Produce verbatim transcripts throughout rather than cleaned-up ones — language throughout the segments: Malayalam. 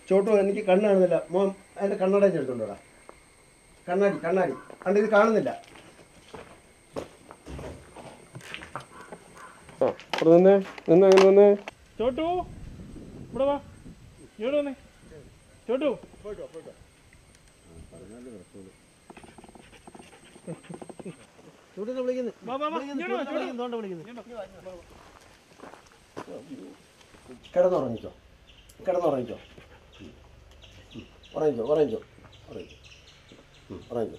ചോട്ടു എനിക്ക് കണ്ണ് കാണുന്നില്ല. മോൻ അതിൻ്റെ കണ്ണട എടുത്തോണ്ടോടാ. കണ്ണാടി കണ്ണാടി കണ്ട് ഇത് കാണുന്നില്ല. ചോട്ടു ഇവിടെ വാ. ഇവിടെ വന്നേ ചോട്ടു. കിടന്നുറങ്ങിക്കോ കിടന്നുറങ്ങിക്കോ ഉറങ്ങിക്കോ ഉറങ്ങിക്കോ ഉറങ്ങിക്കോ ഉറങ്ങിക്കോ.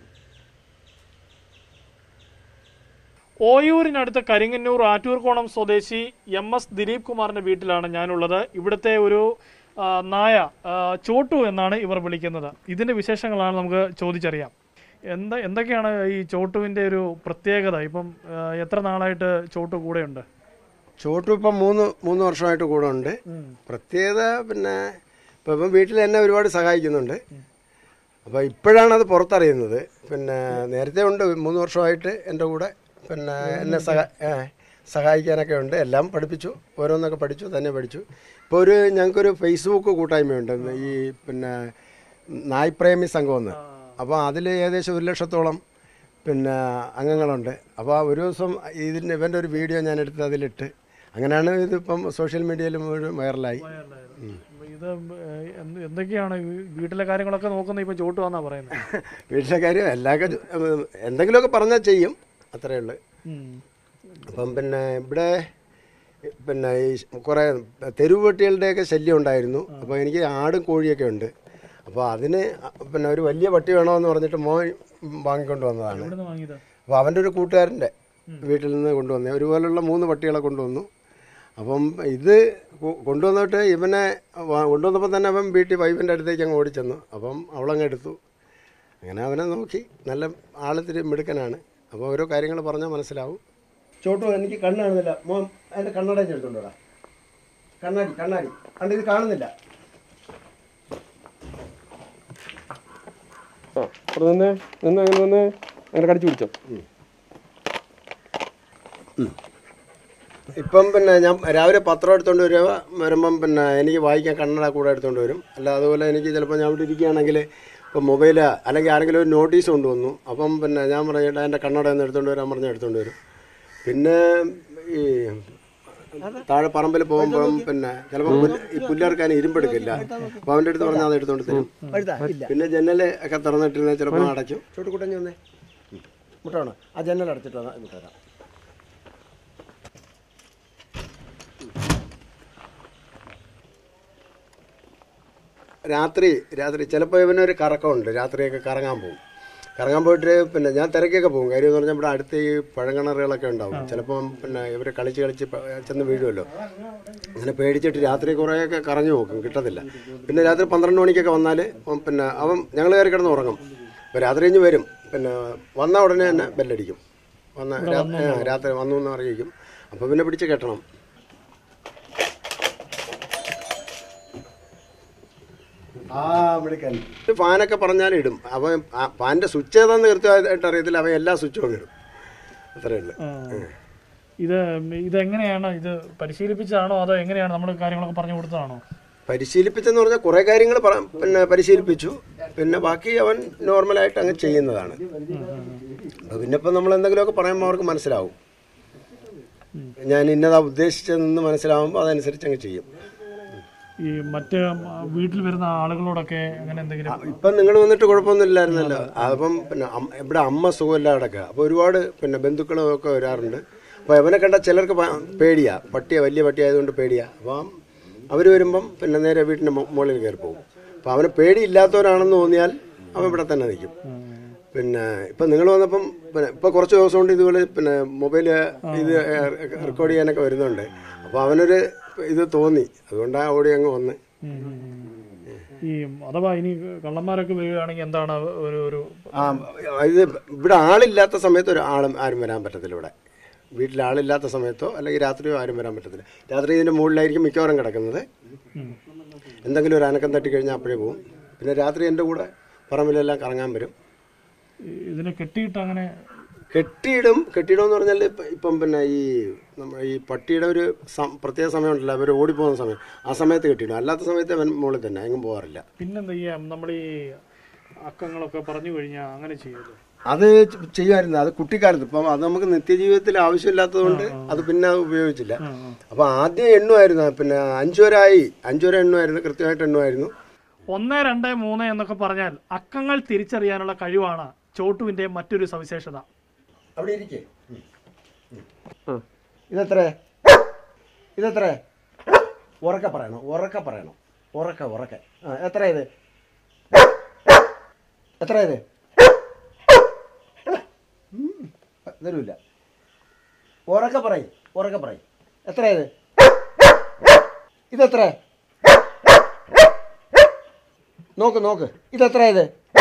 ഓയൂരിനടുത്ത കരിങ്ങന്നൂർ ആറ്റൂർക്കോണം സ്വദേശി എം എസ് ദിലീപ് കുമാറിന്റെ വീട്ടിലാണ് ഞാനുള്ളത്. ഇവിടുത്തെ ഒരു നായ ചോട്ടു എന്നാണ് ഇവർ വിളിക്കുന്നത്. ഇതിന്റെ വിശേഷങ്ങളാണ് നമുക്ക് ചോദിച്ചറിയാം. എന്താ എന്തൊക്കെയാണ് ഈ ചോട്ടുവിന്റെ ഒരു പ്രത്യേകത? ഇപ്പം എത്ര നാളായിട്ട് ചോട്ടു കൂടെയുണ്ട്? ചോട്ടു ഇപ്പം മൂന്ന് മൂന്ന് വർഷമായിട്ട് കൂടെ ഉണ്ട്. പ്രത്യേകത പിന്നെ ഇപ്പം ഇപ്പം വീട്ടിൽ എന്നെ ഒരുപാട് സഹായിക്കുന്നുണ്ട്. അപ്പോൾ ഇപ്പോഴാണ് അത് പുറത്തറിയുന്നത്. പിന്നെ നേരത്തെ ഉണ്ട്, മൂന്ന് വർഷമായിട്ട് എൻ്റെ കൂടെ പിന്നെ എന്നെ സഹാ സഹായിക്കാനൊക്കെ ഉണ്ട്. എല്ലാം പഠിപ്പിച്ചു, ഓരോന്നൊക്കെ പഠിച്ചു, തന്നെ പഠിച്ചു. ഇപ്പോൾ ഒരു ഞങ്ങൾക്കൊരു ഫേസ്ബുക്ക് കൂട്ടായ്മയുണ്ട്, ഈ പിന്നെ നായ്പ്രേമി സംഘമെന്ന്. അപ്പോൾ അതിൽ ഏകദേശം ഒരു ലക്ഷത്തോളം പിന്നെ അംഗങ്ങളുണ്ട്. അപ്പോൾ ഒരു ദിവസം ഇതിൻ്റെ ഇവൻ്റെ ഒരു വീഡിയോ ഞാൻ എടുത്ത് അതിലിട്ട്, അങ്ങനെയാണ് ഇതിപ്പം സോഷ്യൽ മീഡിയയിൽ മുഴുവൻ വൈറലായി. ഇത് എന്തൊക്കെയാണ് വീട്ടിലെ കാര്യങ്ങളൊക്കെ നോക്കുന്നത്? ഇപ്പം ചോട്ടു വന്നാ പറയുന്നത്. വീട്ടിലെ കാര്യം എല്ലാവർക്കും എന്തെങ്കിലുമൊക്കെ പറഞ്ഞാൽ ചെയ്യും, അത്രയേ ഉള്ളൂ. അപ്പം പിന്നെ ഇവിടെ പിന്നെ ഈ കുറേ തെരുവ് പട്ടികളുടെയൊക്കെ ശല്യം ഉണ്ടായിരുന്നു. അപ്പോൾ എനിക്ക് ആടും കോഴിയൊക്കെ ഉണ്ട്. അപ്പോൾ അതിന് പിന്നെ ഒരു വലിയ പട്ടി വേണമെന്ന് പറഞ്ഞിട്ട് മോൻ വാങ്ങിക്കൊണ്ട് വന്നതാണ്. അപ്പോൾ അവൻ്റെ ഒരു കൂട്ടുകാരൻ്റെ വീട്ടിൽ നിന്ന് കൊണ്ടുവന്നേ ഒരുപോലുള്ള മൂന്ന് പട്ടികളെ കൊണ്ടുവന്നു. അപ്പം ഇത് കൊണ്ടുവന്നിട്ട് ഇവനെ കൊണ്ടുവന്നപ്പോൾ തന്നെ അവൻ വീട്ടിൽ വൈഫിൻ്റെ അടുത്തേക്ക് അങ്ങ് ഓടിച്ചെന്നു. അപ്പം അവളങ്ങ് എടുത്തു. അങ്ങനെ അവനെ നോക്കി. നല്ല ആളത്തിരി മിടുക്കനാണ്. അപ്പോൾ ഓരോ കാര്യങ്ങൾ പറഞ്ഞാൽ മനസ്സിലാവും. ചോട്ടു എനിക്ക് കണ്ണ് കാണുന്നില്ല. മോൻ അതിൻ്റെ കണ്ണട എടുത്തോണ്ടോടാ. കണ്ണാടി കണ്ണാടി കണ്ട് ഇത് കാണുന്നില്ല. കടിച്ചു പിടിച്ചോ. ഇപ്പം പിന്നെ ഞാൻ രാവിലെ പത്രം എടുത്തുകൊണ്ട് വരുക വരുമ്പം പിന്നെ എനിക്ക് വായിക്കാൻ കണ്ണട കൂടെ എടുത്തുകൊണ്ട് വരും. അല്ല അതുപോലെ എനിക്ക് ചിലപ്പോൾ ഞാൻ ഇവിടെ ഇരിക്കുകയാണെങ്കിൽ ഇപ്പം മൊബൈൽ അല്ലെങ്കിൽ ആരെങ്കിലും ഒരു നോട്ടീസ് കൊണ്ടുവന്നു. അപ്പം പിന്നെ ഞാൻ പറഞ്ഞിട്ട് എൻ്റെ കണ്ണട ഒന്ന് എടുത്തുകൊണ്ട് വരാൻ പറഞ്ഞാൽ എടുത്തുകൊണ്ട് വരും. പിന്നെ ഈ താഴെ പറമ്പിൽ പോകുമ്പോഴും പിന്നെ ചിലപ്പോൾ ഈ പുല്ലറുക്കാൻ ഇരുമ്പെടുക്കില്ല. അപ്പോൾ അവൻ്റെ അടുത്ത് പറഞ്ഞാൽ അത് എടുത്തുകൊണ്ട് തരും. പിന്നെ ജനൽ ഒക്കെ തുറന്നിട്ടിരുന്ന ചിലപ്പോൾ അടയ്ക്കും. ചോട്ടുകുട്ടഞ്ഞ് വന്നേ മുട്ടാണോ? ആ ജനൽ അടച്ചിട്ട് വന്നാൽ മുട്ടരാം. രാത്രി രാത്രി ചിലപ്പോൾ ഇവനൊരു കറക്കമുണ്ട്. രാത്രിയൊക്കെ കറങ്ങാൻ പോകും. കറങ്ങാൻ പോയിട്ട് പിന്നെ ഞാൻ തിരക്കൊക്കെ പോകും. കാര്യം എന്ന് പറഞ്ഞാൽ ഇവിടെ അടുത്ത് ഈ പഴങ്കണറുകളൊക്കെ ഉണ്ടാവും. ചിലപ്പം പിന്നെ ഇവർ കളിച്ച് കളിച്ച് ചെന്ന് വീഴുമല്ലോ. അങ്ങനെ പേടിച്ചിട്ട് രാത്രി കുറേയൊക്കെ കറങ്ങി നോക്കും, കിട്ടത്തില്ല. പിന്നെ രാത്രി പന്ത്രണ്ട് മണിക്കൊക്കെ വന്നാൽ പിന്നെ അവൻ ഞങ്ങൾ കയറി കിടന്ന് ഉറങ്ങും. അപ്പോൾ രാത്രി കഴിഞ്ഞ് വരും. പിന്നെ വന്ന ഉടനെ തന്നെ ബെല്ലടിക്കും. വന്ന രാത്രി വന്നു എന്ന് അറിയിക്കും. അപ്പോൾ പിന്നെ പിടിച്ച് കെട്ടണം. ആ വിളിക്കാൻ ഫാനൊക്കെ പറഞ്ഞാൽ ഇടും. അവൻ ഫാനിൻ്റെ സ്വിച്ച് ഏതാന്ന് കൃത്യമായിട്ട് അറിയത്തില്ല. അവൻ എല്ലാ സ്വിച്ചും അങ്ങ് ഇടും. അത്രയേ ഉള്ളൂ. ഇത് ഇതെങ്ങനെയാണ്? ഇത് പരിശീലിപ്പിച്ചതാണോ അതോ എങ്ങനെയാണ്? നമ്മൾ കാര്യങ്ങളൊക്കെ പറഞ്ഞു കൊടുത്തതാണോ? പരിശീലിപ്പിച്ചെന്ന് പറഞ്ഞാൽ കുറേ കാര്യങ്ങൾ പിന്നെ പരിശീലിപ്പിച്ചു. പിന്നെ ബാക്കി അവൻ നോർമലായിട്ട് അങ്ങ് ചെയ്യുന്നതാണ്. പിന്നെ ഇപ്പം നമ്മൾ എന്തെങ്കിലുമൊക്കെ പറയുമ്പോൾ അവർക്ക് മനസ്സിലാവും. ഞാൻ ഇന്നതാ ഉദ്ദേശിച്ചതെന്ന് മനസ്സിലാവുമ്പോൾ അതനുസരിച്ച് അങ്ങ് ചെയ്യും. ഈ മറ്റ് വീട്ടിൽ വരുന്ന ആളുകളോടൊക്കെ അങ്ങനെ എന്തെങ്കിലും? ഇപ്പം നിങ്ങൾ വന്നിട്ട് കുഴപ്പമൊന്നും ഇല്ലായിരുന്നല്ലോ. അപ്പം പിന്നെ ഇവിടെ അമ്മ സുഖമില്ല കിടക്കുക. അപ്പോൾ ഒരുപാട് പിന്നെ ബന്ധുക്കളും ഒക്കെ വരാറുണ്ട്. അപ്പോൾ അവനെ കണ്ട ചിലർക്ക് പേടിയാ. പട്ടിയ വലിയ പട്ടിയായതുകൊണ്ട് പേടിയാ. അപ്പം അവർ വരുമ്പം പിന്നെ നേരെ വീട്ടിൻ്റെ മുകളിൽ കയറി പോകും. അപ്പോൾ അവന് പേടിയില്ലാത്തവരാണെന്ന് തോന്നിയാൽ അവൻ ഇവിടെ തന്നെ നിൽക്കും. പിന്നെ ഇപ്പം നിങ്ങൾ വന്നപ്പം പിന്നെ ഇപ്പോൾ കുറച്ച് ദിവസം കൊണ്ട് ഇതുപോലെ പിന്നെ മൊബൈൽ ഇത് റെക്കോർഡ് ചെയ്യാനൊക്കെ വരുന്നുണ്ട്. അപ്പോൾ അവനൊരു ഇത് തോന്നി, അതുകൊണ്ടാണ് ഓടി അങ്ങ് വന്ന്. ഈ അഥവാ ഇനി കള്ളന്മാരൊക്കെ വരികയാണെങ്കിൽ എന്താണ് ഒരു ഒരു ആ ഇത് ഇവിടെ ആളില്ലാത്ത സമയത്ത് ഒരു ആളും ആരും വരാൻ പറ്റത്തില്ല. ഇവിടെ വീട്ടിൽ ആളില്ലാത്ത സമയത്തോ അല്ലെങ്കിൽ രാത്രിയോ ആരും വരാൻ പറ്റത്തില്ല. രാത്രി ഇതിൻ്റെ മുകളിലായിരിക്കും മിക്കവാറും കിടക്കുന്നത്. എന്തെങ്കിലും ഒരു അനക്കം തട്ടിക്കഴിഞ്ഞാൽ അപ്പോഴേ പോകും. പിന്നെ രാത്രി എൻ്റെ കൂടെ പറമ്പിലെല്ലാം കറങ്ങാൻ വരും. ഇതിനെ കെട്ടിയിട്ട് അങ്ങനെ കെട്ടിയിടും. കെട്ടിയിടുമെന്ന് പറഞ്ഞാൽ ഇപ്പം ഇപ്പം പിന്നെ ഈ നമ്മുടെ ഈ പട്ടിയുടെ ഒരു പ്രത്യേക സമയമുണ്ടല്ലോ, അവർ ഓടിപ്പോകുന്ന സമയം, ആ സമയത്ത് കെട്ടിയിടും. അല്ലാത്ത സമയത്ത് അവൻ മുകളിൽ തന്നെ എങ്ങും പോകാറില്ല. പിന്നെന്താ ചെയ്യാം, നമ്മൾ ഈ അക്കങ്ങളൊക്കെ പറഞ്ഞു കഴിഞ്ഞാൽ അങ്ങനെ ചെയ്യുമല്ലോ. അത് ചെയ്യുമായിരുന്നു, അത് കുട്ടിക്കാലത്ത്. ഇപ്പം അത് നമുക്ക് നിത്യജീവിതത്തിൽ ആവശ്യമില്ലാത്തത് കൊണ്ട് അത് പിന്നെ ഉപയോഗിച്ചില്ല. അപ്പം ആദ്യം എണ്ണുമായിരുന്നു, പിന്നെ അഞ്ചു വരായി അഞ്ചു വരെ എണ്ണുമായിരുന്നു, കൃത്യമായിട്ട് എണ്ണുമായിരുന്നു. ഒന്ന് രണ്ട് മൂന്ന് എന്നൊക്കെ പറഞ്ഞാൽ അക്കങ്ങൾ തിരിച്ചറിയാനുള്ള കഴിവാണ് ചോട്ടുവിന്റെ മറ്റൊരു സവിശേഷത. അവിടെ ഇരിക്കേ. ഇതെത്ര ഇതെത്ര ഉറക്കെ പറയണം, ഉറക്കെ പറയണം, ഉറക്കെ ഉറക്കെ. ആ എത്ര ഇത് എത്ര ഇത് തരൂല്ല. ഉറക്കെ പറയും, ഉറക്കെ പറയും. എത്ര ഇത് ഇതെത്ര നോക്ക് നോക്ക്. ഇതെത്ര ഇത്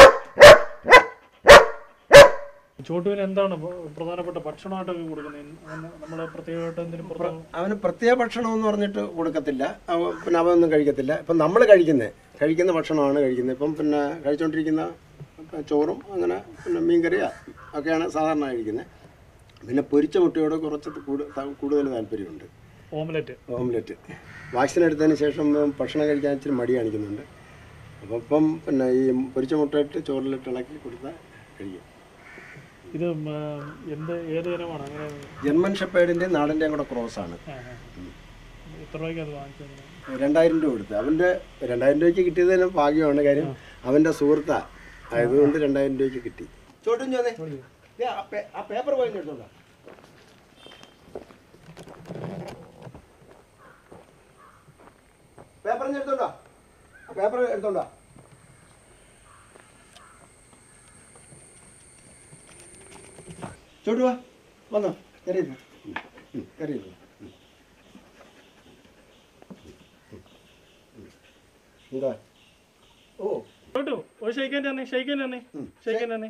ചോട്ടുവിന് എന്താണ് പ്രധാനപ്പെട്ട ഭക്ഷണമായിട്ടൊക്കെ കൊടുക്കുന്നത്? നമ്മൾ പ്രത്യേകമായിട്ട് എന്തെങ്കിലും അവന് പ്രത്യേക ഭക്ഷണം എന്ന് പറഞ്ഞിട്ട് കൊടുക്കത്തില്ല. പിന്നെ അവനൊന്നും കഴിക്കത്തില്ല. ഇപ്പം നമ്മൾ കഴിക്കുന്നത് കഴിക്കുന്ന ഭക്ഷണമാണ് കഴിക്കുന്നത്. ഇപ്പം പിന്നെ കഴിച്ചുകൊണ്ടിരിക്കുന്ന ചോറും അങ്ങനെ പിന്നെ മീൻകറി ഒക്കെയാണ് സാധാരണ കഴിക്കുന്നത്. പിന്നെ പൊരിച്ച മുട്ടയോട് കുറച്ച് കൂടുതൽ താല്പര്യമുണ്ട്. ഓംലെറ്റ് ഓംലെറ്റ് വാക്സിൻ എടുത്തതിന് ശേഷം ഭക്ഷണം കഴിക്കാൻ ഇച്ചിരി മടി കാണിക്കുന്നുണ്ട്. അപ്പം ഇപ്പം പിന്നെ ഈ പൊരിച്ച മുട്ടയിട്ട് ചോറിലിട്ട് ഇളക്കി കൊടുത്താൽ കഴിക്കും. ഇത് എന്ത് ഏത് ഇനമാണ്? അങ്ങനെ ജർമ്മൻ ഷെപ്പേർഡിൻ്റെ നാടൻ്റെയും കൂടെ ക്രോസാണ്. എത്ര രൂപയ്ക്ക് അത് വാങ്ങിച്ചത്? രണ്ടായിരം രൂപ കൊടുത്ത്. അവൻ്റെ രണ്ടായിരം രൂപയ്ക്ക് കിട്ടിയതിന് ഭാഗ്യമാണ്. കാര്യം അവൻ്റെ സുഹൃത്താ ആയതുകൊണ്ട് രണ്ടായിരം രൂപയ്ക്ക് കിട്ടി. ചോട്ടും ചോദേ ആ പേപ്പർ പോയി എടുത്തോണ്ടാ, പേപ്പർ എടുത്തോണ്ടാ, ആ പേപ്പർ എടുത്തോണ്ടാ. ചോട്ടുവാ വന്നോ, കയറിയിരുന്നു കയറിയിരുന്നു. എന്താ ഓ ചോട്ടു ഒരു ഷെയ്ക്കാൻ തന്നെ ഷെയ്ക്കാൻ തന്നെ ഷെയ്ക്കാൻ തന്നെ.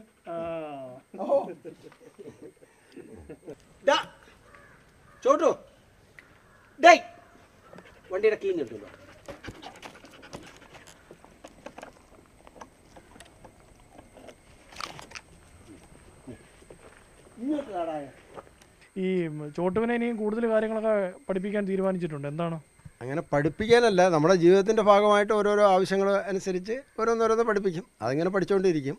ചോട്ടു ഡേ വണ്ടിയുടെ കീ കിട്ടുമല്ലോ. ഈ ചോട്ടുവിനെ ഇനിയും കൂടുതൽ കാര്യങ്ങളൊക്കെ പഠിപ്പിക്കാൻ തീരുമാനിച്ചിട്ടുണ്ട്. എന്താണ്? അങ്ങനെ പഠിപ്പിക്കാനല്ല, നമ്മുടെ ജീവിതത്തിൻ്റെ ഭാഗമായിട്ട് ഓരോരോ ആവശ്യങ്ങൾ അനുസരിച്ച് ഓരോന്നോരോന്ന് പഠിപ്പിക്കും. അതിങ്ങനെ പഠിച്ചുകൊണ്ടിരിക്കും.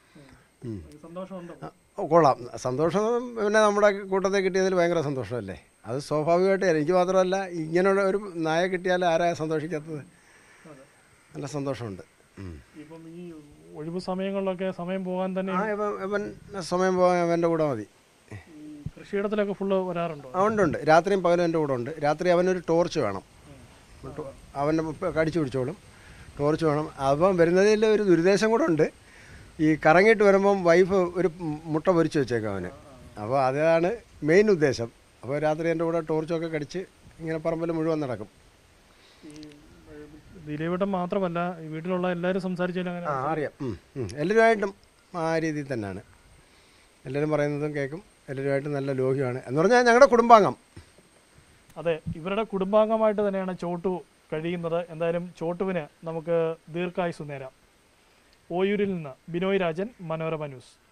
കൊള്ളാം, സന്തോഷം. പിന്നെ നമ്മുടെ കൂട്ടത്തെ കിട്ടിയതിൽ ഭയങ്കര സന്തോഷമല്ലേ. അത് സ്വാഭാവികമായിട്ട് എനിക്ക് മാത്രമല്ല, ഇങ്ങനെയുള്ള ഒരു നായ കിട്ടിയാൽ ആരാ സന്തോഷിക്കാത്തത്? നല്ല സന്തോഷമുണ്ട്. ഇപ്പം ഈ ഒഴിവ് സമയങ്ങളിലൊക്കെ സമയം പോകാൻ തന്നെ ആ ഇവൻ ഇവൻ സമയം പോകാൻ അവൻ്റെ കൂടെ മതി. കൃഷിയിടത്തിലൊക്കെ ഫുള്ള് വരാറുണ്ടോ? ഉണ്ട് ഉണ്ട്. രാത്രിയും പകലും എൻ്റെ കൂടെ ഉണ്ട്. രാത്രി അവനൊരു ടോർച്ച് വേണം, അവൻ്റെ കടിച്ചു പിടിച്ചോളും. ടോർച്ച് വേണം. അപ്പം വരുന്നതിൽ ഒരു ദുരുദ്ദേശം കൂടെ ഉണ്ട്. ഈ കറങ്ങിയിട്ട് വരുമ്പം വൈഫ് ഒരു മുട്ട പൊരിച്ച് വെച്ചേക്കാം അവന്. അപ്പോൾ അതാണ് മെയിൻ ഉദ്ദേശം. അപ്പോൾ രാത്രി എൻ്റെ കൂടെ ടോർച്ചൊക്കെ കടിച്ച് ഇങ്ങനെ പറമ്പിൽ മുഴുവൻ നടക്കും. ദിലീപേട്ടൻ മാത്രമല്ല, ഈ വീട്ടിലുള്ള എല്ലാവരും സംസാരിച്ചാലും അങ്ങനെ ആ അറിയാം. എല്ലാവരുമായിട്ടും ആ രീതിയിൽ തന്നെയാണ്. എല്ലാവരും പറയുന്നതും കേൾക്കും. എല്ലാവരുമായിട്ടും നല്ല ലോഹ്യമാണ് എന്ന് പറഞ്ഞാൽ ഞങ്ങളുടെ കുടുംബാംഗം. അതെ, ഇവരുടെ കുടുംബാംഗമായിട്ട് തന്നെയാണ് ചോട്ടു കഴിയുന്നത്. എന്തായാലും ചോട്ടുവിന് നമുക്ക് ദീർഘായുസ്സ് നേരാം. ഓയൂരിൽ നിന്ന് ബിനോയ് രാജൻ, മനോരമ ന്യൂസ്.